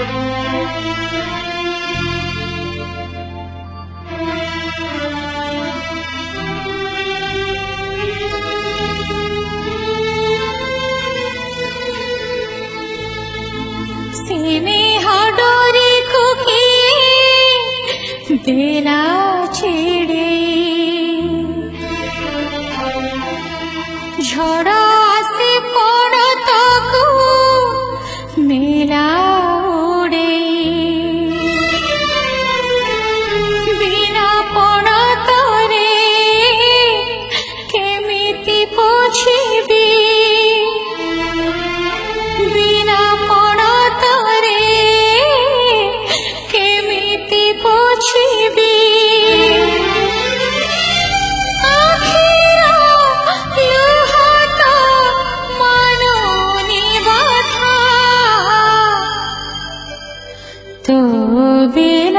देना छेड़े झड़ आसे पड़ताको मेला उड़े बिना पड़तरे केमिति पोछिबी बिना पड़तरे केमिति पोछिबी तो बेला